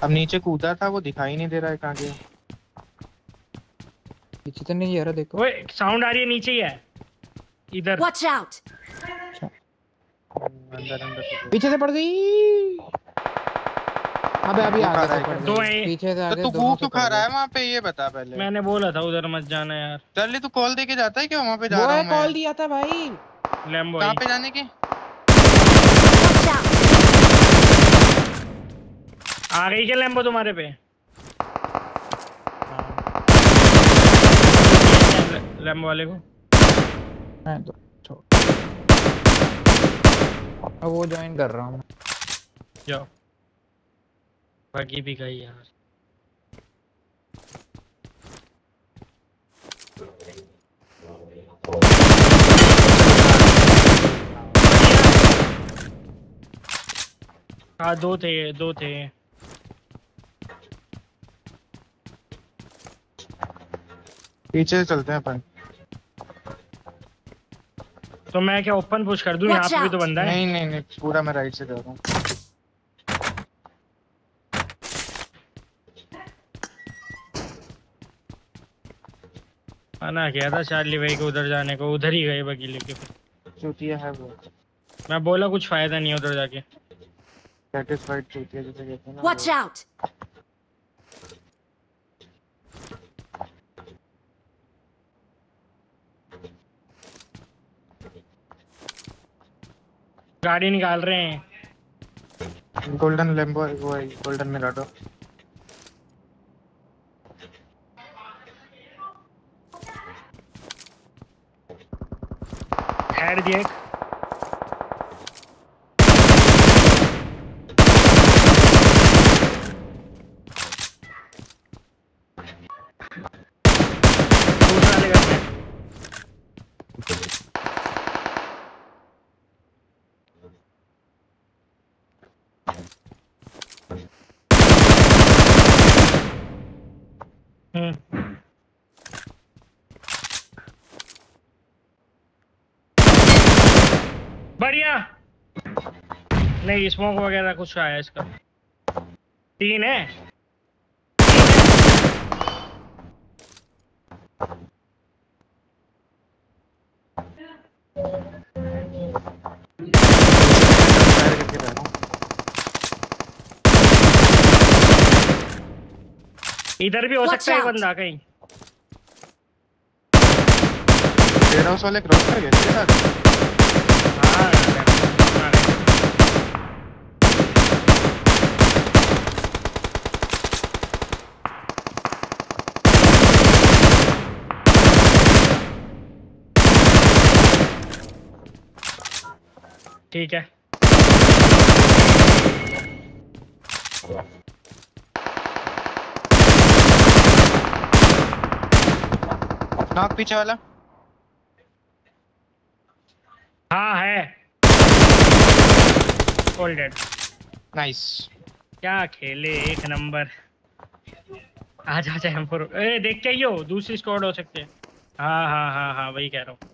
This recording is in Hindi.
अब नीचे कूदा था, वो दिखाई नहीं दे रहा है कहाँ गया। पीछे तो नहीं आ रहा, देखो। ओए साउंड आ रही है, नीचे ही है इधर। Watch out! अंदर अंदर से पीछे से पड़ गई। अबे अभी तू आगे खा से रहा है पड़ क्या? दो गई, हैं। पीछे से तो आगे तू दोनों गू से क्यों पड़ खा रहा गई। है वहाँ पे, ये बता पहले। मैंने बोला था उधर मत जाना यार। चल तू कॉल दे के जाता है क्या वहाँ पे जा वो रहा है हूँ कॉल मैं? दिया था भाई। लैम्बो कहाँ आई। पे जाने की? Watch out! आ गई क्या लैम्बो तुम्हारे पे? लैम्बो वाले को मैं तो छोड़। अब वो ज्वाइन कर रहा हूँ। जाओ। बाकी भी गई यार। हाँ दो थे, दो थे। पीछे से चलते हैं अपन। तो मैं क्या ओपन पुश कर दूं? यहाँ Watch पे भी तो out! बंदा है। नहीं नहीं नहीं, पूरा मैं राइट से जा रहा हूँ। मना किया था चार्ली भाई को उधर जाने को, उधर ही गए बगी लेके। चूतिया है वो, मैं बोला कुछ फायदा नहीं है उधर जाके। सेटिस्फाइड चूतिया जिसे कहते हैं ना Watch वो। out! गाड़ी निकाल रहे हैं। गोल्डन लेम्बो वो है, गोल्डन मिराडो। हेड दिए। दूसरा ले गए। बढ़िया। नहीं स्मोक वगैरह कुछ आया इसका। तीन है। फायर करके जा रहा हूँ। इधर भी हो Watch सकता है out. बंदा कहीं। वेयर हाउस वाले क्रॉस कर गए इसके साथ। हाँ ठीक है। नॉक पीछे वाला। हाँ है। All dead. नाइस। क्या खेले, एक नंबर। आजा आजा हम ए देख के ही हो, दूसरी स्क्वाड हो सकती है। हाँ हाँ हाँ हाँ वही कह रहा हूँ।